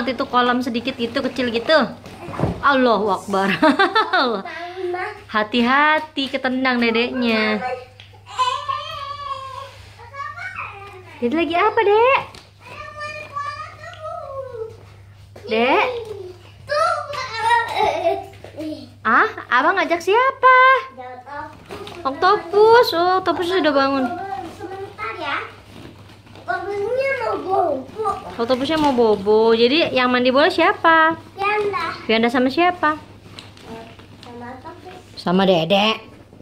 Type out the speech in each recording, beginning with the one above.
banget itu kolam sedikit gitu, kecil gitu. Allahu Akbar. Hati-hati ketendang dedeknya. Jadi lagi apa, Dek? Dek? Ah, abang ngajak siapa? Oktopus. Oh, oktopus sudah bangun. Sebentar ya. Oktopusnya mau bobo. Oktopusnya mau bobo. Jadi yang mandi bola siapa? Yanda. Yanda sama siapa? Sama oktopus. Sama Dedek.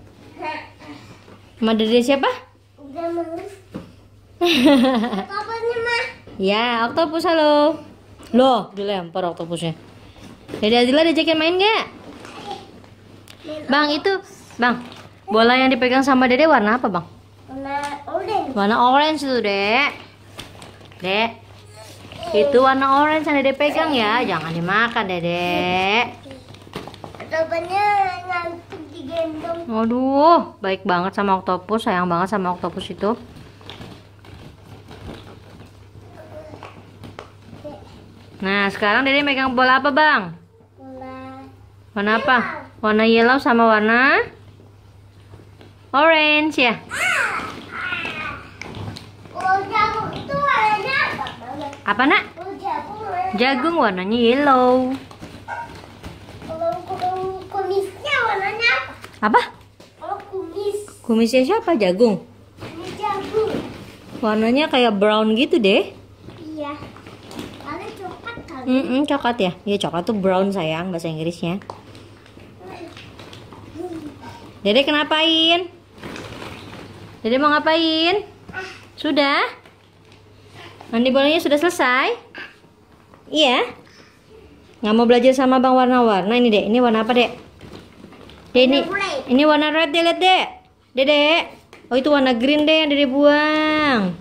Sama Dedek siapa? Udah mulus. Oktopusnya mah. Ya, oktopus, halo. Loh, dilempar oktopusnya. Dede Azila diajakin main gak? Bang, itu Bang, bola yang dipegang sama Dede warna apa, Bang? Warna orange. Warna orange itu, Dek. Dek, itu warna orange yang Dede pegang ya. Jangan dimakan, Dede. Oktopusnya ngantuk digendong. Waduh, baik banget sama oktopus. Sayang banget sama oktopus itu. Nah, sekarang Dede megang bola apa, Bang? Warna apa? Warna yellow sama warna orange ya. Oh, jagung itu warnanya apa? Apa, Nak? Oh, jagung warnanya. Jagung warnanya yellow. Kalau kumisnya warnanya apa? Apa? Kalau kumis Kumisnya siapa? Jagung. ini jagung. Warnanya kayak brown gitu deh. Iya. Ada coklat kali. Coklat ya? Iya, coklat tuh brown sayang bahasa Inggrisnya. Dede kenapain? Dede mau ngapain? Sudah? Mandi bolanya sudah selesai? Iya? Nggak mau belajar sama Bang warna-warna ini, Dek. Ini warna apa, Dek? Dek, ini warna red, deh, lihat, Dek. Dede. Oh, itu warna green deh yang Dede buang.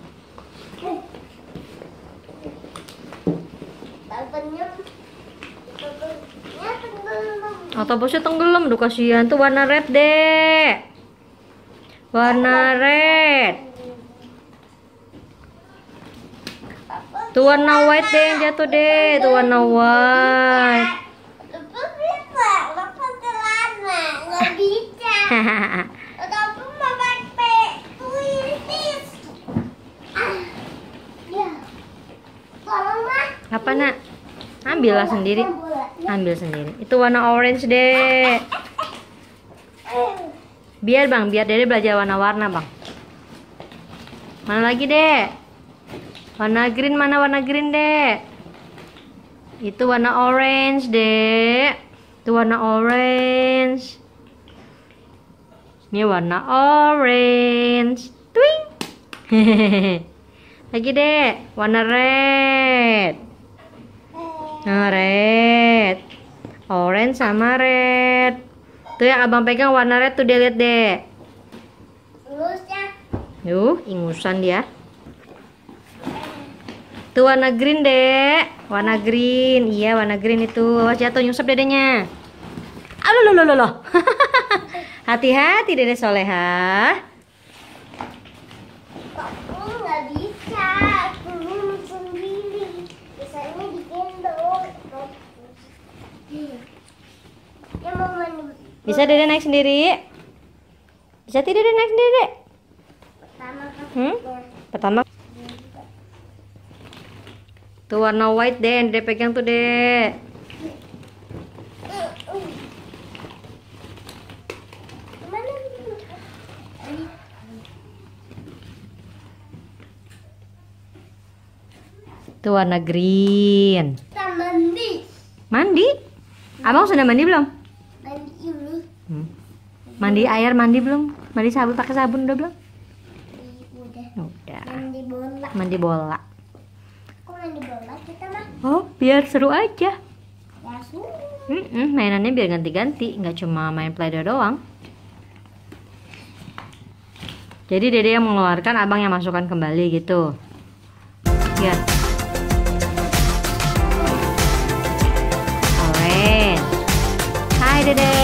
Oktopusnya tenggelam, aduh kasihan. Tuh warna red, Dek. Warna red. Tuh warna white deh yang jatuh, deh. Tuh warna white. Lepas bisa, lepas celana, nggak bisa. Tapi mau pakai tulis. Ya, tolonglah. Apa, Nak? Ambillah sendiri. Ambil sendiri. Itu warna orange, deh. Biar Bang, biar Dede belajar warna-warna, Bang. Mana lagi, Dek? Warna green, mana warna green, Dek? Itu warna orange, Dek. Itu warna orange. Ini warna orange. Twing. Lagi, Dek. Warna red. Nah, red. Orange sama red. Tuh yang abang pegang warna red tuh, dia lihat, Dek. Lulusnya. Yuh, ingusan dia. Tuh warna green, Dek. Warna green. Iya, warna green itu. Awas jatuh, nyusap dedenya. Loh. Hati-hati, Dede soleha. Aku nggak bisa. Aku sendiri. Biasanya digendong. Ya mau mandi. Bisa Dede naik sendiri? Bisa tidak Dede naik sendiri, Dek? Pertama. Tuh warna white, deh yang Dede pegang tuh, Dek. Tuh warna green. Kita mandi. Mandi? Abang sudah mandi belum? Mandi ini. Mandi air mandi belum? Mandi sabun pakai sabun udah belum? Udah. Udah. Mandi bola. Mandi bola. Kok mandi bola kita mah? Oh, biar seru aja. Ya suruh. Mainannya biar ganti-ganti, nggak cuma main Play-Doh doang. Jadi Dede yang mengeluarkan, abang yang masukkan kembali gitu. Lihat. Orange. Hai Dede.